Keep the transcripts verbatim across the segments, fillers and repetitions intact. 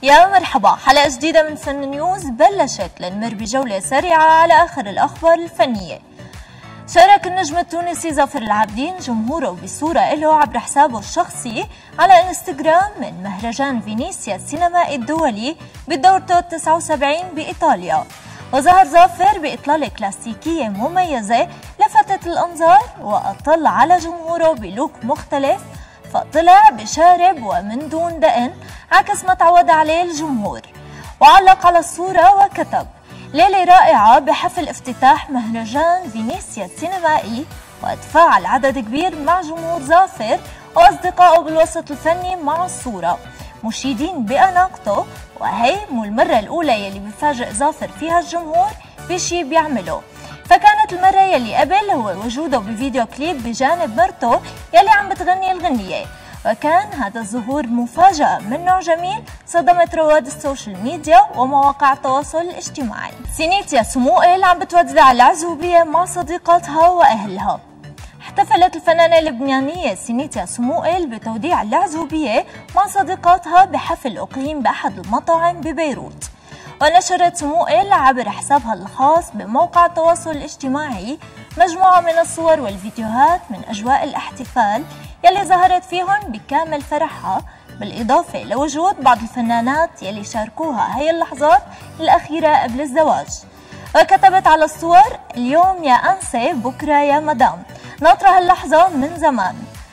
يا مرحبا، حلقة جديدة من فن نيوز بلشت لنمر بجولة سريعة على آخر الأخبار الفنية. شارك النجم التونسي ظافر العابدين جمهوره بصورة له عبر حسابه الشخصي على انستغرام من مهرجان فينيسيا السينمائي الدولي بدورته التسعة وسبعين بإيطاليا. وظهر ظافر بإطلالة كلاسيكية مميزة لفتت الأنظار وأطل على جمهوره بلوك مختلف، فطلع بشارب ومن دون دقن عكس ما تعود عليه الجمهور، وعلق على الصورة وكتب: ليلة رائعة بحفل افتتاح مهرجان فينيسيا السينمائي، وتفاعل عدد كبير مع جمهور ظافر وأصدقائه بالوسط الفني مع الصورة، مشيدين بأناقته، وهي مو المرة الأولى يلي بيفاجئ ظافر فيها الجمهور بشي بيعمله، فكانت المرة يلي قبل هو وجوده بفيديو كليب بجانب مرته يلي عم بتغني الغنية، وكان هذا الظهور مفاجأة من نوع جميل صدمت رواد السوشيال ميديا ومواقع التواصل الاجتماعي. سينيتيا سموئيل عم بتودع العزوبية مع صديقاتها وأهلها. احتفلت الفنانة اللبنانية سينيتيا سموئيل بتوديع العزوبية مع صديقاتها بحفل أقيم بأحد المطاعم ببيروت. ونشرت سموئيل عبر حسابها الخاص بموقع التواصل الاجتماعي مجموعة من الصور والفيديوهات من أجواء الاحتفال يلي ظهرت فيهم بكامل فرحها، بالإضافة لوجود بعض الفنانات يلي شاركوها هي اللحظات الأخيرة قبل الزواج. وكتبت على الصور: اليوم يا أنسة، بكرة يا مدام، ناطرة هاللحظة من زمان.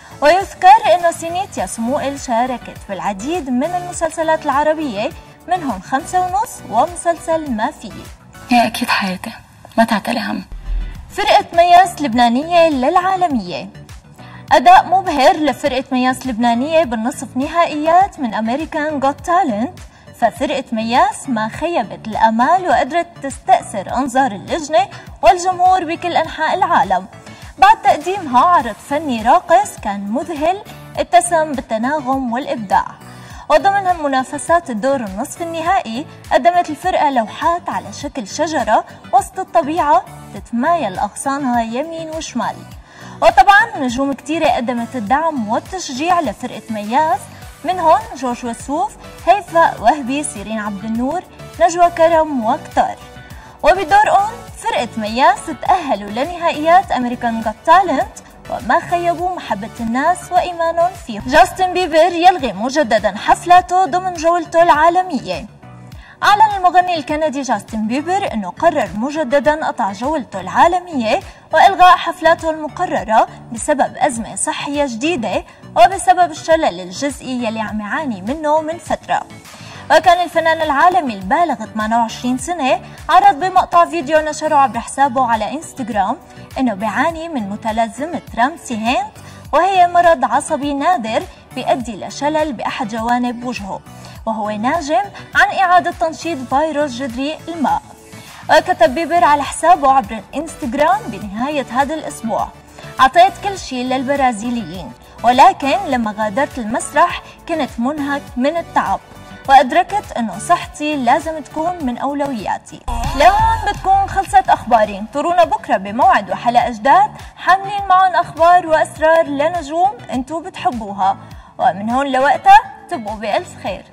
ويذكر أن سينيتيا سموئيل شاركت بالعديد من المسلسلات العربية، منهم خمسة ونص ومسلسل ما فيه. هي أكيد حياتي، ما تعتلي هم. فرقة مياس لبنانية للعالمية. أداء مبهر لفرقة مياس لبنانية بالنصف نهائيات من أمريكان جوت تالنت، ففرقة مياس ما خيبت الأمال وقدرت تستأثر أنظار اللجنة والجمهور بكل أنحاء العالم. بعد تقديمها عرض فني راقص كان مذهل اتسم بالتناغم والإبداع. وضمن منافسات الدور النصف النهائي قدمت الفرقة لوحات على شكل شجرة وسط الطبيعة تتمايل أغصانها يمين وشمال. وطبعا نجوم كتيرة قدمت الدعم والتشجيع لفرقة مياس، منهم جورج وسوف، هيفاء وهبي، سيرين عبد النور، نجوى كرم وكتار. وبدورهم فرقة مياس تأهلوا لنهائيات أمريكان جوت تالنت وما خيبوا محبة الناس وإيمانهم فيه. جاستن بيبر يلغي مجددا حفلاته ضمن جولته العالمية. أعلن المغني الكندي جاستن بيبر أنه قرر مجددا قطع جولته العالمية وإلغاء حفلاته المقررة بسبب أزمة صحية جديدة وبسبب الشلل الجزئي يلي عم يعاني منه من فترة. وكان الفنان العالمي البالغ ثمانية وعشرين سنة عرض بمقطع فيديو نشره عبر حسابه على انستغرام انه بيعاني من متلازمة رامسي هانت، وهي مرض عصبي نادر بيؤدي لشلل بأحد جوانب وجهه، وهو ناجم عن إعادة تنشيط فيروس جدري الماء. وكتب بيبر على حسابه عبر الانستغرام بنهاية هذا الأسبوع: عطيت كل شيء للبرازيليين، ولكن لما غادرت المسرح كنت منهك من التعب، وأدركت أنه صحتي لازم تكون من أولوياتي. لهون بتكون خلصت أخباري، انطرونا بكرة بموعد وحلقة جداد حاملين معهم أخبار وأسرار لنجوم انتو بتحبوها، ومن هون لوقتها تبقوا بألف خير.